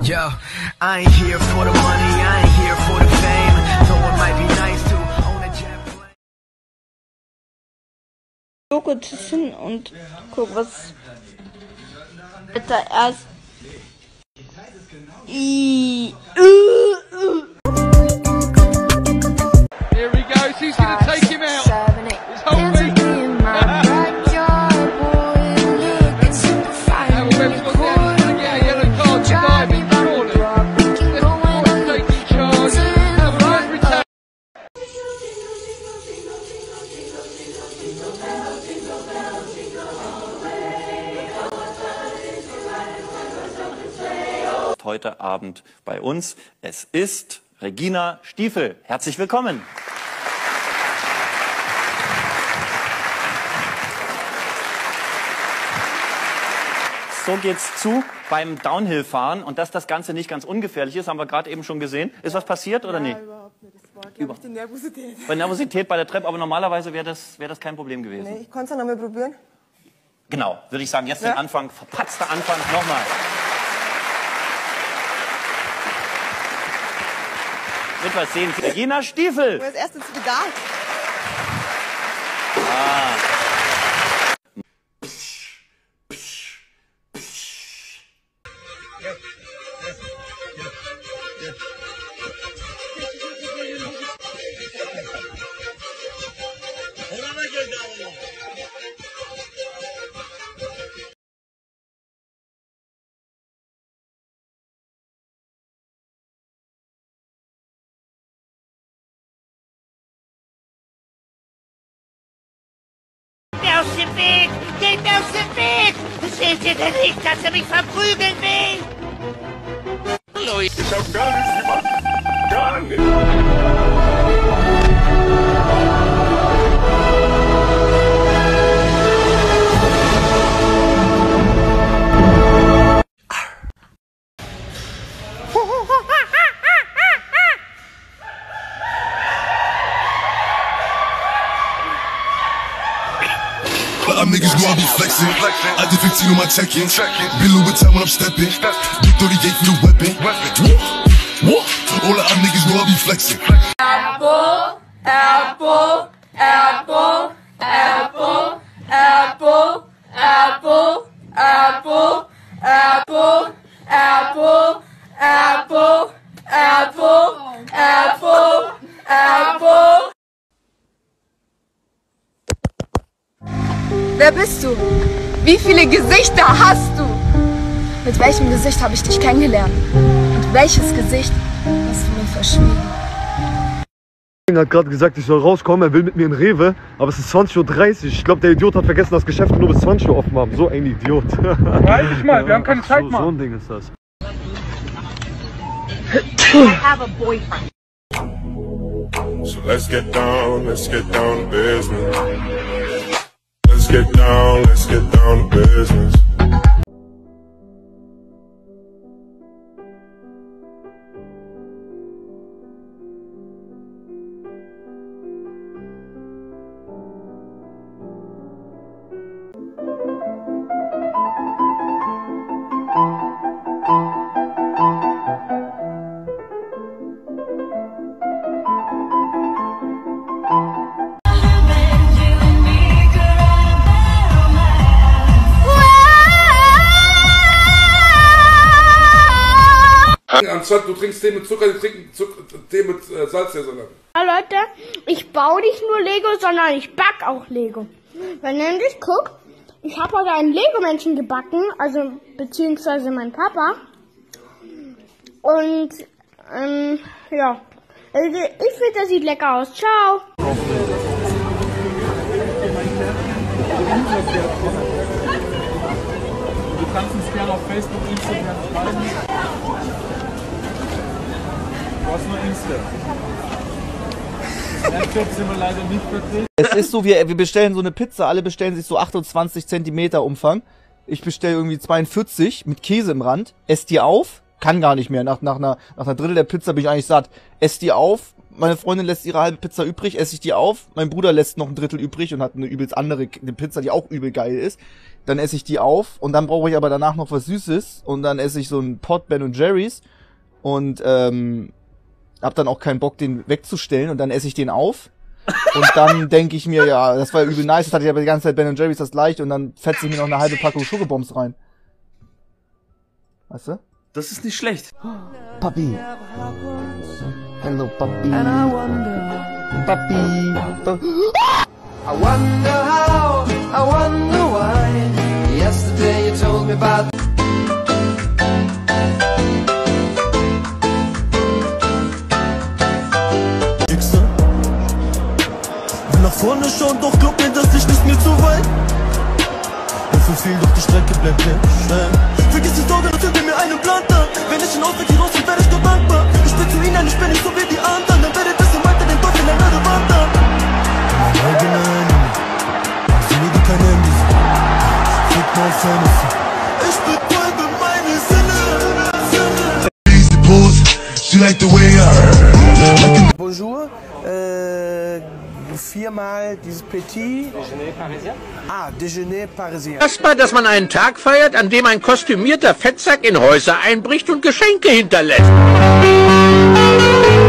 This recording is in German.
Yo, I ain't here for the money, I ain't here for the fame. Though it might be nice to own a jet plane. Joghurt und guck, was da erst. Here he goes, he's going to take him out. His whole week. Heute Abend bei uns. Es ist Regina Stiefel. Herzlich willkommen. So geht's zu beim Downhill-Fahren und dass das Ganze nicht ganz ungefährlich ist, haben wir gerade eben schon gesehen. Ist was passiert oder nicht? Überhaupt nicht. Das war, glaube ich, die Nervosität. Bei Nervosität bei der Treppe, aber normalerweise wäre das kein Problem gewesen. Nee, ich kann es ja noch mal probieren. Genau, würde ich sagen, jetzt den Anfang, verpatzter Anfang, nochmal. Wird was sehen. Regina Stiefel. Als erstes Pedal. Aus dem Weg! Geht aus dem Weg! Seht ihr denn nicht, dass er mich verprügeln will? Hallo, ich hab gar nichts gemacht. Gar nicht. Them niggas know I be flexing. I did 15 on my check-in. Been Louis time when I'm stepping. Big 38 for the weapon. All of them niggas know I be flexing. Apple, apple, apple, apple, apple, apple, apple, apple, apple, apple, apple, apple, apple. Wer bist du? Wie viele Gesichter hast du? Mit welchem Gesicht habe ich dich kennengelernt? Und welches Gesicht hast du mir verschwiegen? Er hat gerade gesagt, ich soll rauskommen, er will mit mir in Rewe, aber es ist 20:30 Uhr. Ich glaube, der Idiot hat vergessen, dass Geschäfte nur bis 20 Uhr offen haben. So ein Idiot. Halt dich mal, wir haben keine Zeit, Mann. So ein Ding ist das. I have a boyfriend. So let's get down to business. Let's get down to business. Anstatt du trinkst Tee mit Zucker, die trinken Tee mit Salzsäure. Ja, Leute, ich baue nicht nur Lego, sondern ich back auch Lego. Weil nämlich, guck, ich habe heute einen Lego-Menschen gebacken, also beziehungsweise mein Papa. Und, ja, also ich finde, das sieht lecker aus. Ciao! Du kannst uns gerne auf Facebook, Instagram schreiben. Du hast nur Insta. Snapchat sind wir leider nicht vertreten. Es ist so, wir bestellen so eine Pizza, alle bestellen sich so 28 cm Umfang. Ich bestelle irgendwie 42 mit Käse im Rand. Ess die auf, kann gar nicht mehr. Nach einer Drittel der Pizza bin ich eigentlich satt. Ess die auf, meine Freundin lässt ihre halbe Pizza übrig, esse ich die auf. Mein Bruder lässt noch ein Drittel übrig und hat eine übelst andere eine Pizza, die auch übel geil ist. Dann esse ich die auf und dann brauche ich aber danach noch was Süßes und dann esse ich so einen Pot Ben & Jerry's und hab dann auch keinen Bock, den wegzustellen und dann esse ich den auf. Und dann denke ich mir, ja, das war ja übel nice, das hatte ich aber die ganze Zeit Ben & Jerry's das gleiche und dann fetze ich mir noch eine halbe Packung Schokobombs rein. Weißt du? Das ist nicht schlecht. Papi. Hello, Papi. Papi. I wonder how, I wonder why. Yesterday you told me about. Will nach vorne schauen, doch glaub mir, das Licht ist mir zu weit. Ich verfehl, doch die Strecke bleibt leer. Vergiss die Sorge, und zünd mir einen Plan da. Wenn ich ihn ausweg hier raus bin, werde ich nur dankbar. Ich bin zu ihnen, ich bin nicht so wie die anderen. Dann werde ich bis zum weiter den Teufel in der Erde wandern. Sie lieben keine Handys. Fick mal Fantasy. Ich betäube meine Sinne. Easy pose, she like the way I. Bonjour, viermal dieses Petit. Déjeuner parisien? Ah, Déjeuner parisien. Unfassbar, dass man einen Tag feiert, an dem ein kostümierter Fettsack in Häuser einbricht und Geschenke hinterlässt.